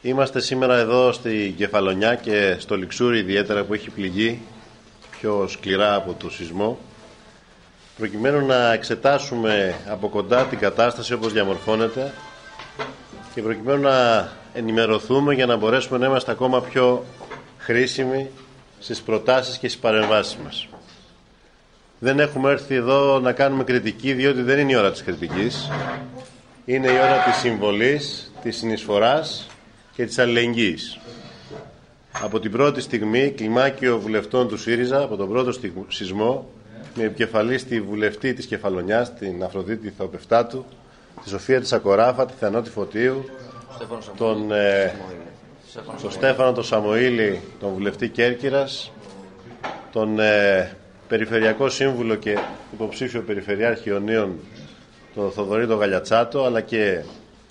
Είμαστε σήμερα εδώ στη Κεφαλονιά και στο Λιξούρι ιδιαίτερα που έχει πληγεί πιο σκληρά από το σεισμό, προκειμένου να εξετάσουμε από κοντά την κατάσταση όπως διαμορφώνεται και προκειμένου να ενημερωθούμε για να μπορέσουμε να είμαστε ακόμα πιο χρήσιμοι στις προτάσεις και στις παρεμβάσεις μας. Δεν έχουμε έρθει εδώ να κάνουμε κριτική, διότι δεν είναι η ώρα της κριτικής. Είναι η ώρα της συμβολής, της συνεισφοράς και της αλληλεγγύης. Από την πρώτη στιγμή, κλιμάκιο βουλευτών του ΣΥΡΙΖΑ, από τον πρώτο σεισμό, με επικεφαλή τη βουλευτή της Κεφαλονιάς, την Αφροδίτη Θεοπεφτάτου, τη Σοφία της Ακοράφα, τη Θεανώτη Φωτίου, τον Στέφανο τον Σαμοήλη, τον βουλευτή Κέρκυρας, τον Περιφερειακό Σύμβουλο και υποψήφιο Περιφερειάρχη Ιωνίων, τον Θοδωρή τον Γαλιατσάτο, αλλά και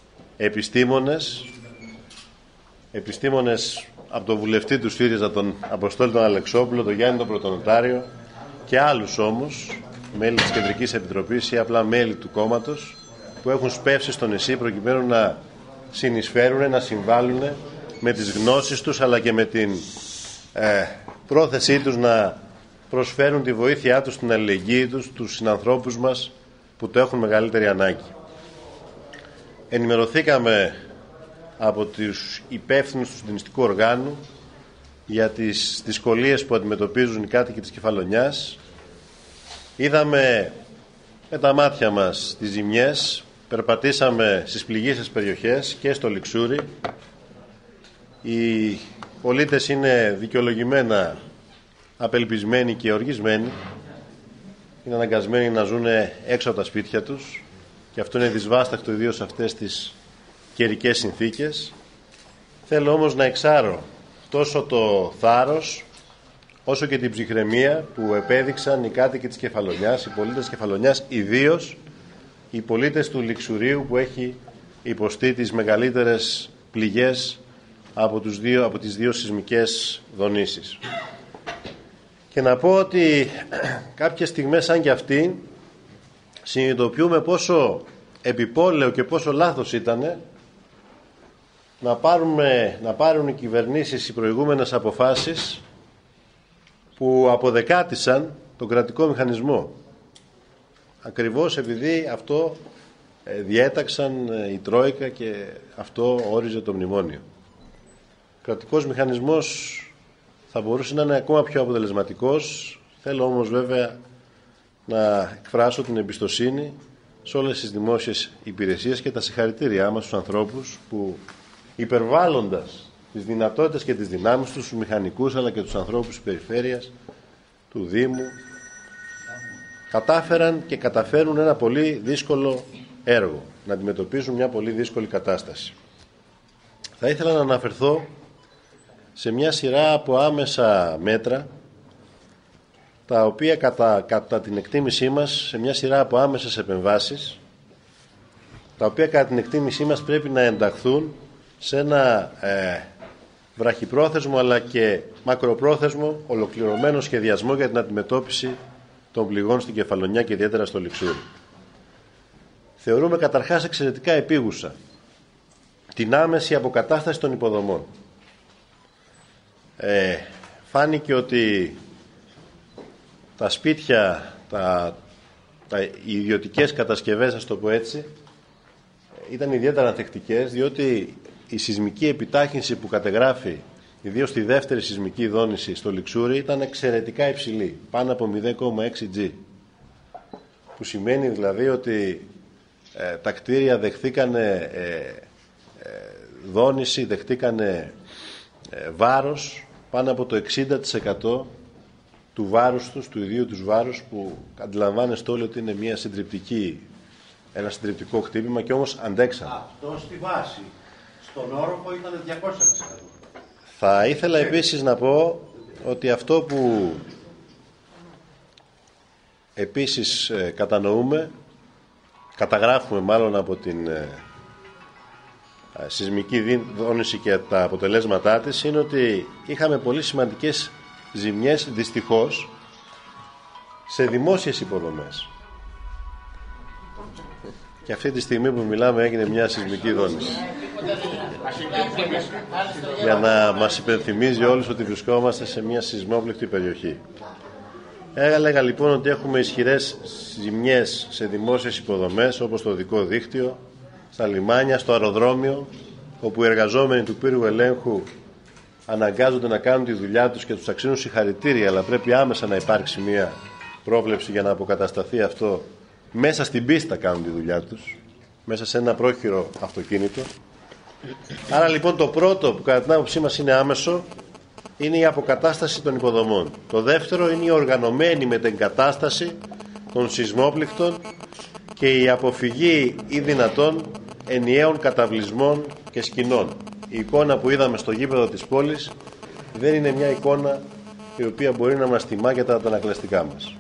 επιστήμονες από τον βουλευτή του ΣΥΡΙΖΑ, τον Αποστόλη τον Αλεξόπουλο, τον Γιάννη τον Πρωτονοτάριο και άλλους όμως, μέλη της Κεντρικής Επιτροπής ή απλά μέλη του κόμματος, που έχουν σπεύσει στο νησί προκειμένου να συνεισφέρουν, να συμβάλλουν με τις γνώσεις τους αλλά και με την πρόθεσή τους να προσφέρουν τη βοήθειά τους, την αλληλεγγύη τους στους συνανθρώπους μας που το έχουν μεγαλύτερη ανάγκη. Ενημερωθήκαμε από τους υπεύθυνους του συντονιστικού οργάνου για τις δυσκολίες που αντιμετωπίζουν οι κάτοικοι της Κεφαλονιάς. Είδαμε με τα μάτια μας τις ζημιές, περπατήσαμε στις πληγείσες περιοχές και στο Λιξούρι. Οι πολίτες είναι δικαιολογημένα απελπισμένοι και οργισμένοι. Είναι αναγκασμένοι να ζουν έξω από τα σπίτια τους και αυτό είναι δυσβάσταχτο ιδίως σε αυτές τις καιρικές συνθήκες. Θέλω όμως να εξάρω τόσο το θάρρος όσο και την ψυχραιμία που επέδειξαν οι κάτοικοι της Κεφαλονιάς, οι πολίτες της Κεφαλονιάς, ιδίως οι πολίτες του Λιξουρίου που έχει υποστεί τις μεγαλύτερες πληγές από τις δύο σεισμικές δονήσεις. Και να πω ότι κάποιες στιγμές σαν και αυτή συνειδητοποιούμε πόσο επιπόλαιο και πόσο λάθος ήταν να πάρουν οι κυβερνήσεις οι προηγούμενες αποφάσεις που αποδεκάτησαν τον κρατικό μηχανισμό. Ακριβώς επειδή αυτό διέταξαν η Τρόικα και αυτό όριζε το μνημόνιο. Ο κρατικός μηχανισμός θα μπορούσε να είναι ακόμα πιο αποτελεσματικός. Θέλω όμως βέβαια να εκφράσω την εμπιστοσύνη σε όλες τις δημόσιες υπηρεσίες και τα συγχαρητήριά μας στους ανθρώπους που, υπερβάλλοντας τις δυνατότητες και τις δυνάμεις τους, τους μηχανικούς αλλά και τους ανθρώπους της περιφέρειας, του Δήμου, κατάφεραν και καταφέρουν ένα πολύ δύσκολο έργο, να αντιμετωπίσουν μια πολύ δύσκολη κατάσταση. Θα ήθελα να αναφερθώ σε μια σειρά από άμεσα μέτρα, τα οποία κατά την εκτίμησή μας, σε μια σειρά από άμεσες επεμβάσεις, τα οποία κατά την εκτίμησή μας πρέπει να ενταχθούν σε ένα βραχυπρόθεσμο αλλά και μακροπρόθεσμο ολοκληρωμένο σχεδιασμό για την αντιμετώπιση των πληγών στην Κεφαλονιά και ιδιαίτερα στο Λιξούρι. Θεωρούμε καταρχάς εξαιρετικά επίγουσα την άμεση αποκατάσταση των υποδομών. Φάνηκε ότι τα σπίτια, οι ιδιωτικές κατασκευές, ας το πω έτσι, ήταν ιδιαίτερα ανθεκτικές, διότι η σεισμική επιτάχυνση που κατεγράφει ιδίως στη δεύτερη σεισμική δόνηση στο Λιξούρι ήταν εξαιρετικά υψηλή, πάνω από 0,6 G, που σημαίνει δηλαδή ότι τα κτίρια δεχθήκανε δόνηση, δεχτήκανε βάρος πάνω από το 60% του βάρους τους, του ιδίου τους βάρους, που αντιλαμβάνεστε όλοι ότι είναι ένα συντριπτικό χτύπημα, και όμως αντέξανε. Αυτό στη βάση. Στον όροφο ήταν 200%. Θα ήθελα επίσης να πω ότι αυτό που επίσης καταγράφουμε μάλλον από την σεισμική δόνηση και τα αποτελέσματά της, είναι ότι είχαμε πολύ σημαντικές ζημιές δυστυχώς σε δημόσιες υποδομές. Και αυτή τη στιγμή που μιλάμε έγινε μια σεισμική δόνηση. για να μας υπενθυμίζει όλους ότι βρισκόμαστε σε μια σεισμόπληκτη περιοχή. Έλεγα λοιπόν ότι έχουμε ισχυρές ζημιές σε δημόσιες υποδομές όπως το οδικό δίκτυο, στα λιμάνια, στο αεροδρόμιο, όπου οι εργαζόμενοι του πύργου ελέγχου αναγκάζονται να κάνουν τη δουλειά τους και τους αξίζουν συγχαρητήρια, αλλά πρέπει άμεσα να υπάρξει μια πρόβλεψη για να αποκατασταθεί αυτό. Μέσα στην πίστα κάνουν τη δουλειά τους, μέσα σε ένα πρόχειρο αυτοκίνητο. Άρα λοιπόν το πρώτο που κατά την άποψή μας είναι άμεσο είναι η αποκατάσταση των υποδομών. Το δεύτερο είναι η οργανωμένη μετεγκατάσταση των σεισμόπληκτων και η αποφυγή ή δυνατόν ενιαίων καταβλισμών και σκηνών. Η εικόνα που είδαμε στο γήπεδο της πόλης δεν είναι μια εικόνα η οποία μπορεί να μας τιμά για τα αντανακλαστικά μας.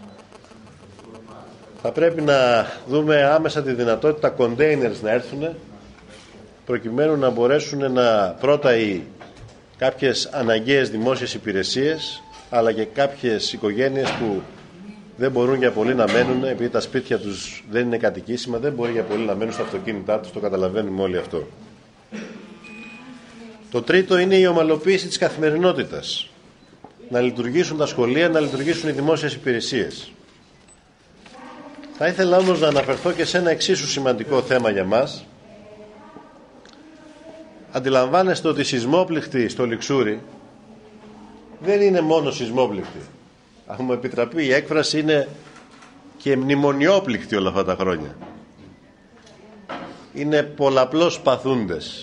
Θα πρέπει να δούμε άμεσα τη δυνατότητα containers να έρθουν προκειμένου να μπορέσουν πρώτα κάποιες αναγκαίες δημόσιες υπηρεσίες, αλλά και κάποιες οικογένειες που δεν μπορούν για πολύ να μένουν, επειδή τα σπίτια τους δεν είναι κατοικήσιμα, δεν μπορεί για πολύ να μένουν στα αυτοκίνητά τους, το καταλαβαίνουμε όλοι αυτό. Το τρίτο είναι η ομαλοποίηση της καθημερινότητας. Να λειτουργήσουν τα σχολεία, να λειτουργήσουν οι δημόσιες υπηρεσίες. Θα ήθελα όμως να αναφερθώ και σε ένα εξίσου σημαντικό θέμα για μας. Αντιλαμβάνεστε ότι οι σεισμόπληκτοι στο Λιξούρι δεν είναι μόνο σεισμόπληκτοι. Αν μου επιτραπεί η έκφραση, είναι και μνημονιόπληκτοι όλα αυτά τα χρόνια. Είναι πολλαπλώς παθούντες.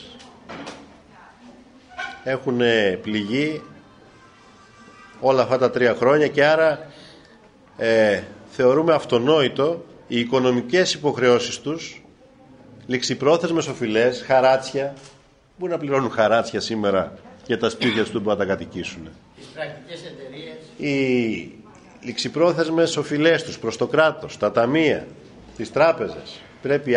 Έχουν πληγεί όλα αυτά τα 3 χρόνια και άρα θεωρούμε αυτονόητο οι οικονομικές υποχρεώσεις τους, ληξιπρόθεσμες οφειλές, χαράτσια. Πού να πληρώνουν χαράτσια σήμερα για τα σπίτια τους που να τα κατοικήσουν. Τις πρακτικές εταιρείες. Οι ληξιπρόθεσμες οφειλές τους προς το κράτος, τα ταμεία, τις τράπεζες πρέπει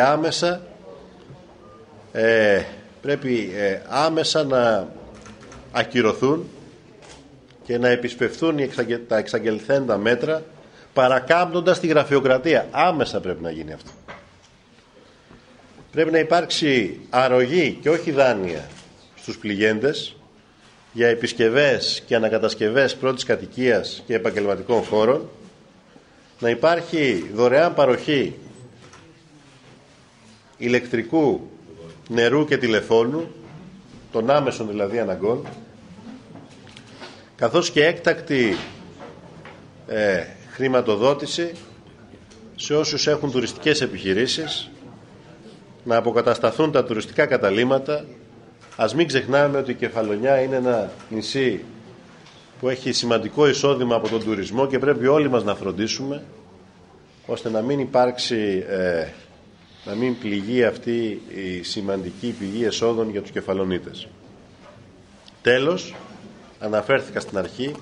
άμεσα να ακυρωθούν και να επισπευθούν τα εξαγγελθέντα μέτρα, παρακάμπτοντας τη γραφειοκρατία. Άμεσα πρέπει να γίνει αυτό. Πρέπει να υπάρξει αρρωγή και όχι δάνεια στους πληγέντες για επισκευές και ανακατασκευές πρώτης κατοικίας και επαγγελματικών χώρων. Να υπάρχει δωρεάν παροχή ηλεκτρικού, νερού και τηλεφώνου, των άμεσων δηλαδή αναγκών, καθώς και έκτακτη χρηματοδότηση σε όσους έχουν τουριστικές επιχειρήσεις, να αποκατασταθούν τα τουριστικά καταλύματα. Ας μην ξεχνάμε ότι η Κεφαλονιά είναι ένα νησί που έχει σημαντικό εισόδημα από τον τουρισμό και πρέπει όλοι μας να φροντίσουμε ώστε να μην υπάρξει, να μην πληγεί αυτή η σημαντική πηγή εσόδων για τους Κεφαλονίτες. Τέλος, αναφέρθηκα στην αρχή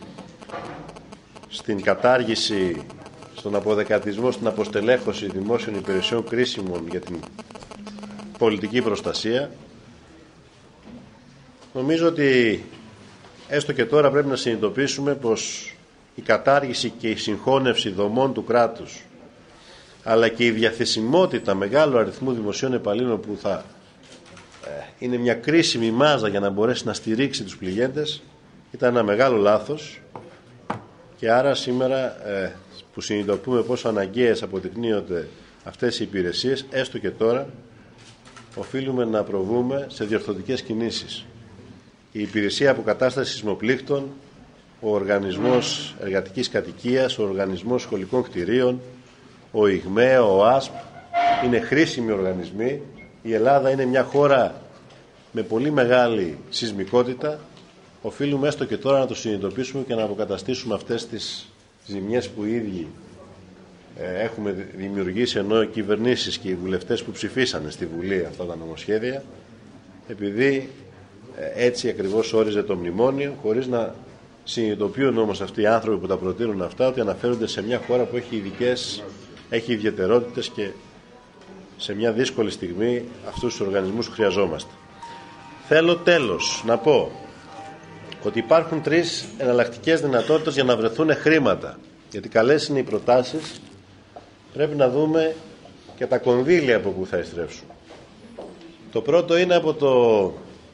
στην κατάργηση, στον αποδεκατισμό, στην αποστελέχωση δημόσιων υπηρεσιών κρίσιμων για την πολιτική προστασία. Νομίζω ότι έστω και τώρα πρέπει να συνειδητοποιήσουμε πως η κατάργηση και η συγχώνευση δομών του κράτους, αλλά και η διαθεσιμότητα μεγάλου αριθμού δημοσίων υπαλλήλων που θα είναι μια κρίσιμη μάζα για να μπορέσει να στηρίξει τους πληγέντες, ήταν ένα μεγάλο λάθος. Και άρα σήμερα που συνειδητοποιούμε πόσο αναγκαίες αποδεικνύονται αυτές οι υπηρεσίες, έστω και τώρα οφείλουμε να προβούμε σε διορθωτικές κινήσεις. Η Υπηρεσία Αποκατάστασης Σεισμοπλήκτων, ο Οργανισμός Εργατικής Κατοικίας, ο Οργανισμός Σχολικών Κτηρίων, ο ΙΓΜΕ, ο ΑΣΠ είναι χρήσιμοι οργανισμοί. Η Ελλάδα είναι μια χώρα με πολύ μεγάλη σεισμικότητα. Οφείλουμε έστω και τώρα να το συνειδητοποιήσουμε και να αποκαταστήσουμε αυτές τις ζημιές που οι ίδιοι έχουμε δημιουργήσει, ενώ οι κυβερνήσεις και οι βουλευτές που ψηφίσανε στη Βουλή αυτά τα νομοσχέδια, επειδή έτσι ακριβώς όριζε το μνημόνιο, χωρίς να συνειδητοποιούν όμως αυτοί οι άνθρωποι που τα προτείνουν αυτά ότι αναφέρονται σε μια χώρα που έχει ιδιαιτερότητες και σε μια δύσκολη στιγμή αυτούς τους οργανισμούς χρειαζόμαστε. Θέλω τέλος να πω ότι υπάρχουν 3 εναλλακτικές δυνατότητες για να βρεθούν χρήματα. Γιατί καλές είναι οι προτάσεις, πρέπει να δούμε και τα κονδύλια από που θα ειστρέψουν. Το πρώτο είναι από το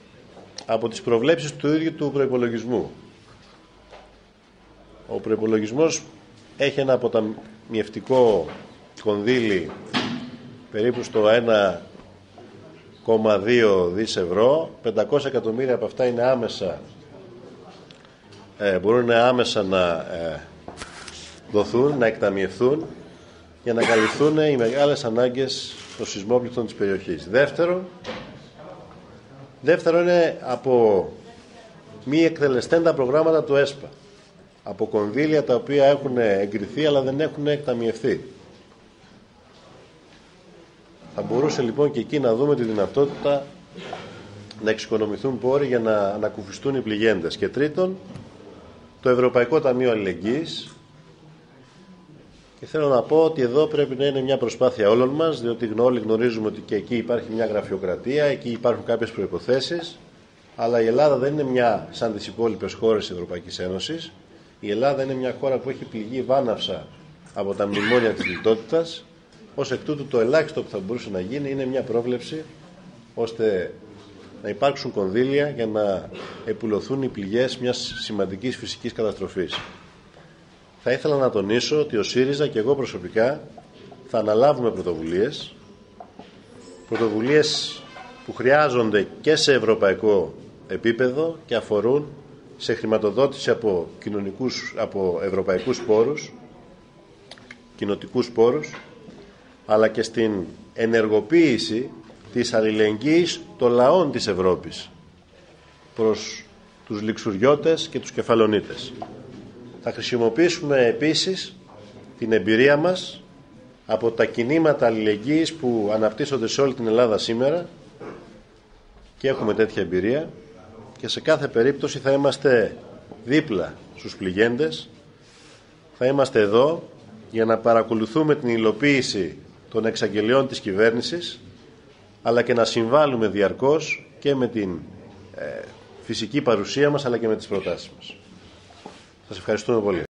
από τις προβλέψεις του ίδιου του προϋπολογισμού. Ο προϋπολογισμός έχει ένα αποταμιευτικό κονδύλι περίπου στο 1,2 δις ευρώ. 500 εκατομμύρια από αυτά είναι άμεσα, μπορούν άμεσα να δοθούν, να εκταμιευθούν για να καλυφθούν οι μεγάλες ανάγκες των σεισμόπληκτων της περιοχής. Δεύτερο είναι από μη εκτελεστέντα προγράμματα του ΕΣΠΑ, από κονδύλια τα οποία έχουν εγκριθεί αλλά δεν έχουν εκταμιευθεί. Θα μπορούσε λοιπόν και εκεί να δούμε τη δυνατότητα να εξοικονομηθούν πόροι για να ανακουφιστούν οι πληγέντες. Και τρίτον, το Ευρωπαϊκό Ταμείο Αλληλεγγύης. Και θέλω να πω ότι εδώ πρέπει να είναι μια προσπάθεια όλων μας, διότι όλοι γνωρίζουμε ότι και εκεί υπάρχει μια γραφειοκρατία, εκεί υπάρχουν κάποιες προϋποθέσεις, αλλά η Ελλάδα δεν είναι μια σαν τις υπόλοιπες χώρες της Ευρωπαϊκής Ένωσης. Η Ελλάδα είναι μια χώρα που έχει πληγεί βάναυσα από τα μνημόνια της λιτότητας. Ως εκ τούτου το ελάχιστο που θα μπορούσε να γίνει είναι μια πρόβλεψη ώστε να υπάρξουν κονδύλια για να επουλωθούν οι πληγές μιας σημαντικής φυσικής καταστροφής. Θα ήθελα να τονίσω ότι ο ΣΥΡΙΖΑ και εγώ προσωπικά θα αναλάβουμε πρωτοβουλίες που χρειάζονται και σε ευρωπαϊκό επίπεδο και αφορούν σε χρηματοδότηση από ευρωπαϊκούς πόρους, κοινοτικούς πόρους, αλλά και στην ενεργοποίηση της αλληλεγγύης των λαών της Ευρώπης προς τους λιξουριώτες και τους κεφαλονίτες. Θα χρησιμοποιήσουμε επίσης την εμπειρία μας από τα κινήματα αλληλεγγύης που αναπτύσσονται σε όλη την Ελλάδα σήμερα και έχουμε τέτοια εμπειρία και σε κάθε περίπτωση θα είμαστε δίπλα στους πληγέντες, θα είμαστε εδώ για να παρακολουθούμε την υλοποίηση των εξαγγελιών της κυβέρνησης, αλλά και να συμβάλλουμε διαρκώς και με την φυσική παρουσία μας αλλά και με τις προτάσεις μας. Σας ευχαριστούμε πολύ.